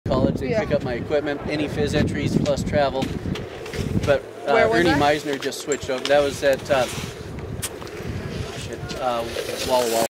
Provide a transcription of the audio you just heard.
college. They pick up my equipment, any phys entries plus travel. But Ernie Meisner just switched over. That was at Walla Walla.